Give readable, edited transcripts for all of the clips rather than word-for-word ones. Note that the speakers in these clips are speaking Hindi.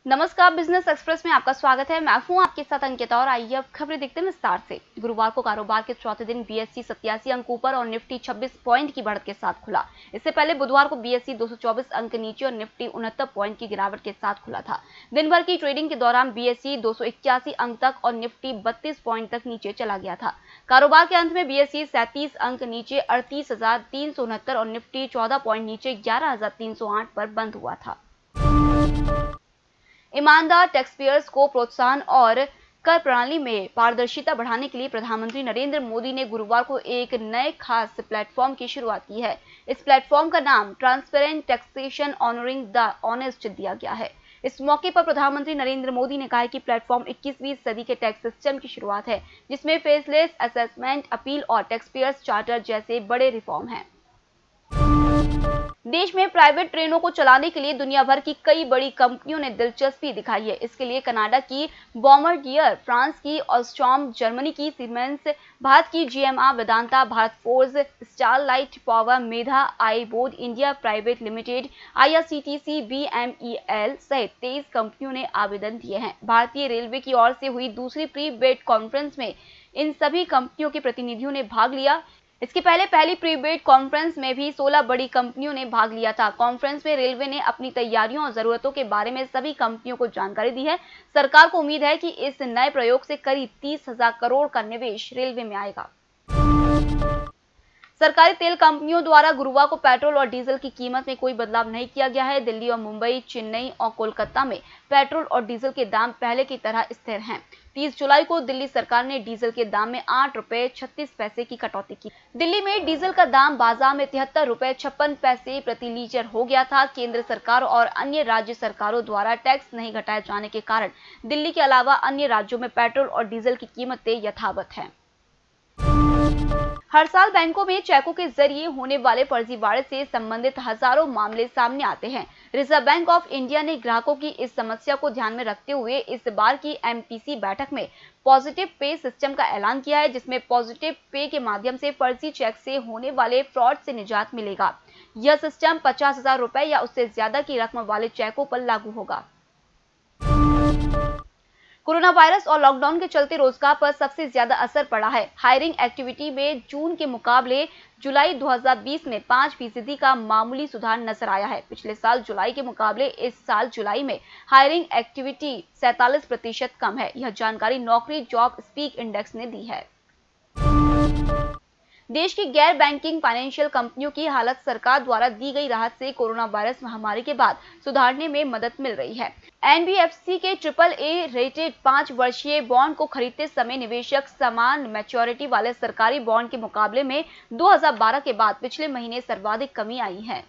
नमस्कार, बिजनेस एक्सप्रेस में आपका स्वागत है। मैं हूं आपके साथ अंकिता और आइए अब खबरें देखते हैं विस्तार से। गुरुवार को कारोबार के चौथे दिन बीएसई 87 अंक ऊपर और निफ्टी 26 पॉइंट की बढ़त के साथ खुला। इससे पहले बुधवार को बीएसई 224 अंक नीचे और निफ्टी 69 पॉइंट की गिरावट के साथ खुला था। दिन भर की ट्रेडिंग के दौरान बीएसई 281 अंक तक और निफ्टी 32 पॉइंट तक नीचे चला गया था। कारोबार के अंत में बीएसई 37 अंक नीचे 38,369 और निफ्टी 14 पॉइंट नीचे 11,308 पर बंद हुआ था। ईमानदार टैक्सपेयर्स को प्रोत्साहन और कर प्रणाली में पारदर्शिता बढ़ाने के लिए प्रधानमंत्री नरेंद्र मोदी ने गुरुवार को एक नए खास प्लेटफॉर्म की शुरुआत की है। इस प्लेटफॉर्म का नाम transparent taxation honoring the honest दिया गया है। इस मौके पर प्रधानमंत्री नरेंद्र मोदी ने कहा कि प्लेटफॉर्म 21वीं सदी के टैक्स सिस्टम की शुरुआत है, जिसमें फेसलेस असेसमेंट, अपील और टैक्सपेयर्स चार्टर जैसे बड़े रिफॉर्म हैं। देश में प्राइवेट ट्रेनों को चलाने के लिए दुनिया भर की कई बड़ी कंपनियों ने दिलचस्पी दिखाई है। इसके लिए कनाडा की बॉम्बार्डियर, फ्रांस की ऑस्ट्रॉम, जर्मनी की सीमेंस, भारत की GMR, Vedanta, Bharat Forge, Sterlite Power, Medha, I board India private limited, IRCTC, BEML सहित 23 कंपनियों ने आवेदन दिए हैं। भारतीय रेलवे की ओर से हुई दूसरी प्री बिड कॉन्फ्रेंस में इन सभी कंपनियों के प्रतिनिधियों ने भाग लिया। इसके पहले पहली प्री बिड कॉन्फ्रेंस में भी 16 बड़ी कंपनियों ने भाग लिया था। कॉन्फ्रेंस में रेलवे ने अपनी तैयारियों और जरूरतों के बारे में सभी कंपनियों को जानकारी दी है। सरकार को उम्मीद है कि इस नए प्रयोग से करीब 30,000 करोड़ का निवेश रेलवे में आएगा। सरकारी तेल कंपनियों द्वारा गुरुवार को पेट्रोल और डीजल की कीमत में कोई बदलाव नहीं किया गया है। दिल्ली और मुंबई, चेन्नई और कोलकाता में पेट्रोल और डीजल के दाम पहले की तरह स्थिर हैं। 30 जुलाई को दिल्ली सरकार ने डीजल के दाम में 8 रुपए 36 पैसे की कटौती की। दिल्ली में डीजल का दाम बाजार में 73 रुपए 56 पैसे प्रति लीटर हो गया था। केंद्र सरकार और अन्य राज्य सरकारों द्वारा टैक्स नहीं घटाए जाने के कारण दिल्ली के अलावा अन्य राज्यों में पेट्रोल और डीजल की कीमतें यथावत हैं। हर साल बैंकों में चेकों के जरिए होने वाले फर्जीवाड़े से संबंधित हजारों मामले सामने आते हैं। रिजर्व बैंक ऑफ इंडिया ने ग्राहकों की इस समस्या को ध्यान में रखते हुए इस बार की एमपीसी बैठक में पॉजिटिव पे सिस्टम का ऐलान किया है, जिसमें पॉजिटिव पे के माध्यम से फर्जी चेक से होने वाले फ्रॉड से निजात मिलेगा। यह सिस्टम 50,000 रुपए या उससे ज्यादा की रकम वाले चेकों पर लागू होगा। कोरोना वायरस और लॉकडाउन के चलते रोजगार पर सबसे ज्यादा असर पड़ा है। हायरिंग एक्टिविटी में जून के मुकाबले जुलाई 2020 में 5% का मामूली सुधार नजर आया है। पिछले साल जुलाई के मुकाबले इस साल जुलाई में हायरिंग एक्टिविटी 47% कम है। यह जानकारी नौकरी जॉब स्पीक इंडेक्स ने दी है। देश की गैर बैंकिंग फाइनेंशियल कंपनियों की हालत सरकार द्वारा दी गई राहत से कोरोना वायरस महामारी के बाद सुधारने में मदद मिल रही है। एनबीएफसी के AAA रेटेड 5 वर्षीय बॉन्ड को खरीदते समय निवेशक समान मैच्योरिटी वाले सरकारी बॉन्ड के मुकाबले में 2012 के बाद पिछले महीने सर्वाधिक कमी आई है।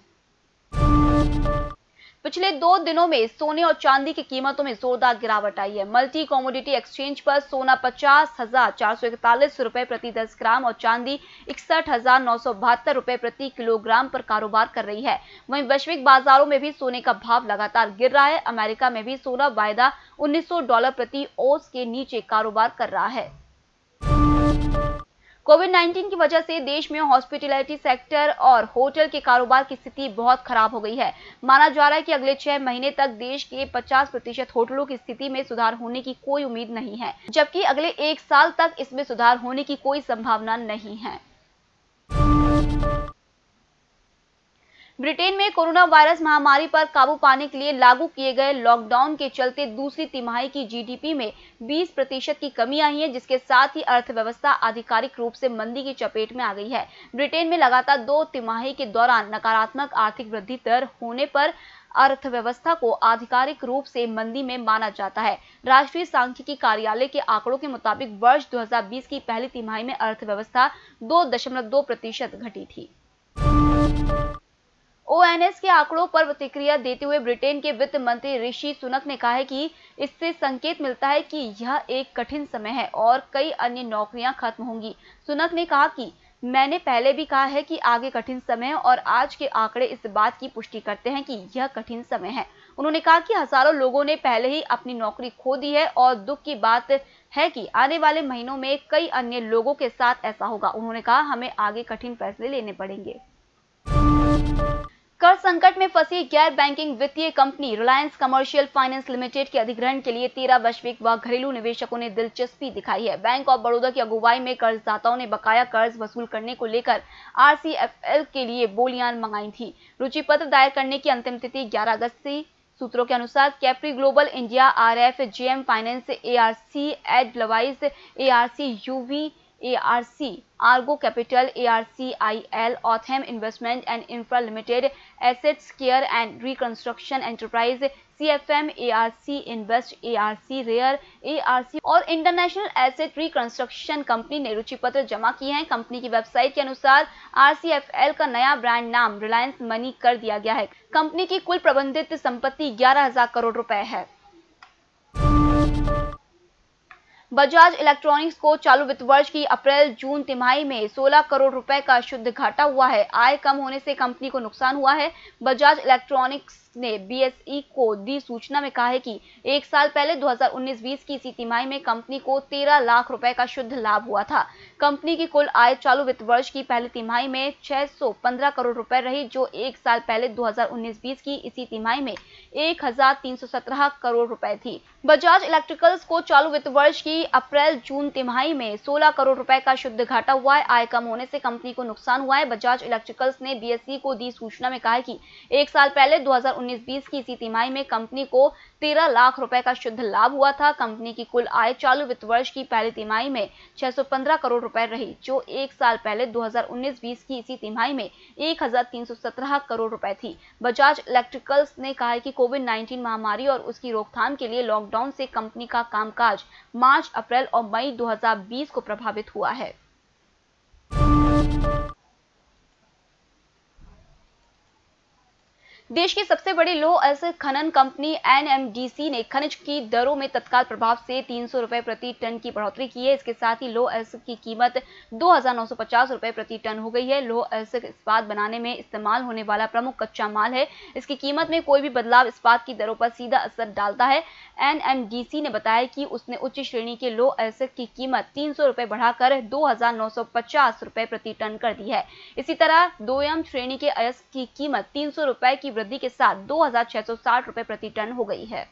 पिछले 2 दिनों में सोने और चांदी की कीमतों में जोरदार गिरावट आई है। मल्टी कमोडिटी एक्सचेंज पर सोना 50,441 रुपए प्रति 10 ग्राम और चांदी 61,972 रुपए प्रति किलोग्राम पर कारोबार कर रही है। वहीं वैश्विक बाजारों में भी सोने का भाव लगातार गिर रहा है। अमेरिका में भी सोना वायदा $1900 प्रति औंस के नीचे कारोबार कर रहा है। कोविड-19 की वजह से देश में हॉस्पिटैलिटी सेक्टर और होटल के कारोबार की स्थिति बहुत खराब हो गई है। माना जा रहा है कि अगले 6 महीने तक देश के 50% होटलों की स्थिति में सुधार होने की कोई उम्मीद नहीं है, जबकि अगले 1 साल तक इसमें सुधार होने की कोई संभावना नहीं है। ब्रिटेन में कोरोना वायरस महामारी पर काबू पाने के लिए लागू किए गए लॉकडाउन के चलते दूसरी तिमाही की जीडीपी में 20% की कमी आई है, जिसके साथ ही अर्थव्यवस्था आधिकारिक रूप से मंदी की चपेट में आ गई है। ब्रिटेन में लगातार 2 तिमाही के दौरान नकारात्मक आर्थिक वृद्धि दर होने पर अर्थव्यवस्था को आधिकारिक रूप से मंदी में माना जाता है। राष्ट्रीय सांख्यिकी कार्यालय के आंकड़ों के मुताबिक वर्ष 2020 की पहली तिमाही में अर्थव्यवस्था 2.2% घटी थी। ओएनएस के आंकड़ों पर प्रतिक्रिया देते हुए ब्रिटेन के वित्त मंत्री ऋषि सुनक ने कहा है कि इससे संकेत मिलता है कि यह एक कठिन समय है और कई अन्य नौकरियां खत्म होंगी। सुनक ने कहा कि मैंने पहले भी कहा है कि आगे कठिन समय है और आज के आंकड़े इस बात की पुष्टि करते हैं कि यह कठिन समय है। उन्होंने कहा कि हजारों लोगों ने पहले ही अपनी नौकरी खो दी है और दुख की बात है कि आने वाले महीनों में कई अन्य लोगों के साथ ऐसा होगा। उन्होंने कहा, हमें आगे कठिन फैसले लेने पड़ेंगे। कर संकट में फंसी गैर बैंकिंग वित्तीय company Reliance Commercial Finance limited के अधिग्रहण के लिए 13 वैश्विक व घरेलू निवेशकों ने दिलचस्पी दिखाई है। बैंक ऑफ बड़ौदा की अगुवाई में कर्जदाताओं ने बकाया कर्ज वसूल करने को लेकर RCFL के लिए बोलियां मंगाई थी। रुचि पत्र दायर करने की अंतिम तिथि 11 अगस्त थी। सूत्रों के अनुसार Capri Global India, RF, JM finance, ARC Edelweiss, ARC UV, ARC Argo capital, ARCIL, Authum investment and infra limited, assets care and reconstruction enterprise, CFM, ARC invest, ARC रेयर, ARC और इंटरनेशनल एसेट रिकंस्ट्रक्शन कंपनी ने रुचि पत्र जमा किए हैं। कंपनी की वेबसाइट के अनुसार RCFL का नया ब्रांड नाम रिलायंस मनी कर दिया गया है। कंपनी की कुल प्रबंधित संपत्ति 11,000 करोड़ रुपए है। बजाज इलेक्ट्रॉनिक्स को चालू वित्त वर्ष की अप्रैल-जून तिमाही में 16 करोड़ रुपए का शुद्ध घाटा हुआ है। आय कम होने से कंपनी को नुकसान हुआ है। बजाज इलेक्ट्रॉनिक्स ने BSE को दी सूचना में कहा है कि एक साल पहले 2019-20 की इसी तिमाही में कंपनी को 13 लाख रुपए का शुद्ध लाभ हुआ था। कंपनी की कुल आय चालू वित्त वर्ष की पहली तिमाही में 615 करोड़ रुपए रही, जो एक साल पहले 2019-20 की इसी तिमाही में 1317 करोड़ रुपए थी। बजाज इलेक्ट्रिकल्स को चालू वित्त वर्ष की अप्रैल-जून तिमाही में 16 करोड़ रुपए का शुद्ध घाटा हुआ है। आय कम होने से कंपनी को नुकसान हुआ है। बजाज इलेक्ट्रिकल्स ने BSE को दी सूचना में कहा है कि एक साल पहले 2019-20 की इसी तिमाही में कंपनी को 13 लाख रुपए का शुद्ध लाभ हुआ था। कंपनी की कुल आय चालू वित्त वर्ष की पहली तिमाही में 615 करोड़ रुपए रही, जो एक साल पहले 2019-20 की इसी तिमाही में 1317 करोड़ रुपए थी। बजाज इलेक्ट्रिकल्स ने कहा है कि कोविड-19 महामारी और उसकी रोकथाम के लिए लॉकडाउन से कंपनी का कामकाज मार्च, अप्रैल और मई 2020 को प्रभावित हुआ है। देश की सबसे बड़ी लौह अयस्क खनन कंपनी NMDC ने खनिज की दरों में तत्काल प्रभाव से 300 रुपए प्रति टन की बढ़ोतरी की है। इसके साथ ही लौह अयस्क की कीमत 2,950 रुपए प्रति टन हो गई है। लौह अयस्क इस्पात बनाने में इस्तेमाल होने वाला प्रमुख कच्चा माल है। इसकी कीमत में कोई भी बदलाव इस्पात की दरों पर सीधा असर डालता है। NMDC ने बताया कि उसने उच्च श्रेणी के लौह अयस्क की कीमत 300 रुपए बढ़ाकर 2,950 रुपए प्रति टन कर दी है। इसी तरह दोयम श्रेणी के अयस्क की कीमत 300 रुपए की वृद्धि के साथ 2,660 रुपए प्रति टन हो गई है।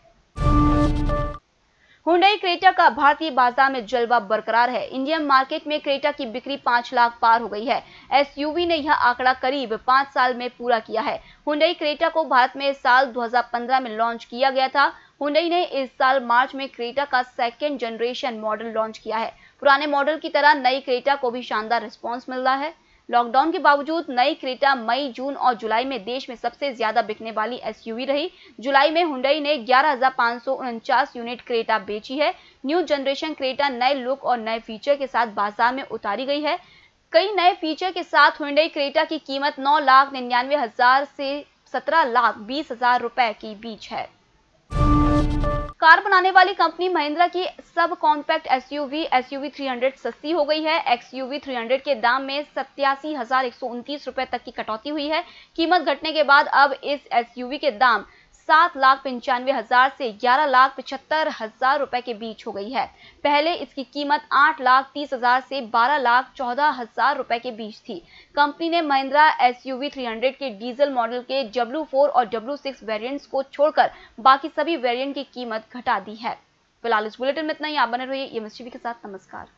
हुंडई क्रेटा का भारतीय बाजार में जलवा बरकरार है। इंडियन मार्केट में क्रेटा की बिक्री 5 लाख पार हो गई है। SUV ने यह आंकड़ा करीब 5 साल में पूरा किया है। हुंडई क्रेटा को भारत में साल 2015 में लॉन्च किया गया था। हुंडई ने इस साल मार्च में क्रेटा का सेकेंड जनरेशन मॉडल लॉन्च किया है। पुराने मॉडल की तरह नई क्रेटा को भी शानदार रिस्पांस मिल रहा है। लॉकडाउन के बावजूद नई क्रेटा मई, जून और जुलाई में देश में सबसे ज्यादा बिकने वाली SUV रही। जुलाई में हुंडई ने 11,549 यूनिट क्रेटा बेची है। न्यू जनरेशन क्रेटा नए लुक और नए फीचर के साथ बाजार में उतारी गई है। कई नए फीचर के साथ हुंडई क्रेटा की कीमत 9,99,000 से 17,20,000 रुपए के बीच है। कार बनाने वाली कंपनी महिंद्रा की सब कॉम्पैक्ट SUV 300 सस्ती हो गई है। XUV 300 के दाम में 87,129 रुपए तक की कटौती हुई है। कीमत घटने के बाद अब इस SUV के दाम 7,95,000 से 11,75,000 रुपए के बीच हो गई है। पहले इसकी कीमत 8,30,000 से 12,14,000 रुपए के बीच थी। कंपनी ने महिंद्रा SUV 300 के डीजल मॉडल के W4 और W6 वेरिएंट्स को छोड़कर बाकी सभी वेरिएंट की कीमत घटा दी है। फिलहाल इस बुलेटिन में इतना ही। आप बने रहिए EMS TV के साथ। नमस्कार।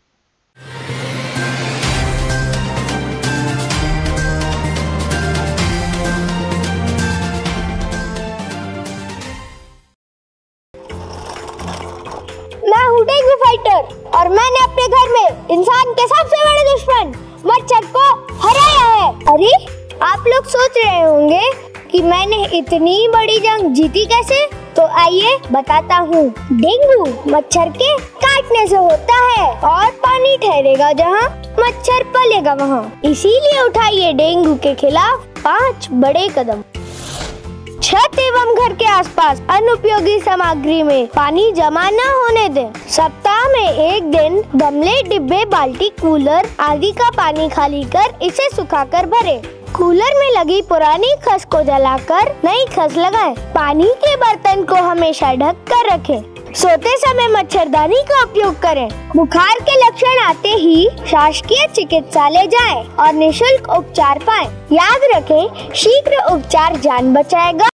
डेंगू फाइटर और मैंने अपने घर में इंसान के सबसे बड़े दुश्मन मच्छर को हराया है। अरे आप लोग सोच रहे होंगे कि मैंने इतनी बड़ी जंग जीती कैसे? तो आइए बताता हूँ। डेंगू मच्छर के काटने से होता है और पानी ठहरेगा जहाँ मच्छर पलेगा वहाँ। इसीलिए उठाइए डेंगू के खिलाफ 5 बड़े कदम। छत एवं घर के आसपास अनुपयोगी सामग्री में पानी जमा न होने दें। सप्ताह में 1 दिन गमले, डिब्बे, बाल्टी, कूलर आदि का पानी खाली कर इसे सुखाकर भरें। कूलर में लगी पुरानी खस को जलाकर नई खस लगाएं। पानी के बर्तन को हमेशा ढक कर रखें। सोते समय मच्छरदानी का उपयोग करें। बुखार के लक्षण आते ही शासकीय चिकित्सालय जाएं और निःशुल्क उपचार पाएं। याद रखें, शीघ्र उपचार जान बचाएगा।